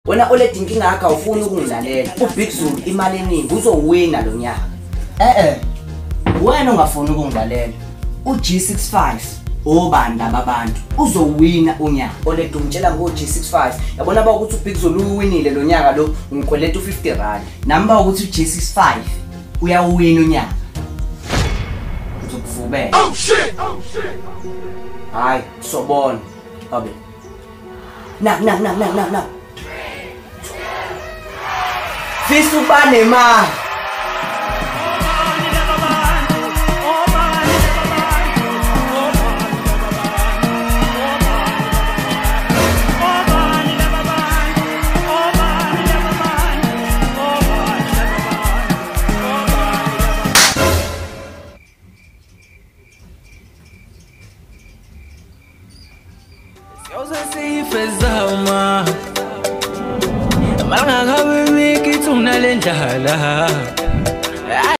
Wena olethe inkinga yakho awufuni ukungilalela. uBig Zulu imali eningi uzowina lo nyaka. Wena ungafuni ukungilalela. uG65 obanda babantu uzowina unyaka. Olethe umtshela ngoG65. Yabona ba ukuthi uBig Zulu uwinile lo nyaka lo ngikweleta u50 rand. Nami ba ukuthi uG65 uyawina unyaka. Uzokuvubela. Oh shit. Hayi, sobona. Babe. Na. Fisa ubane ma. Eu sei fezar uma malanga kabe miki tunalendala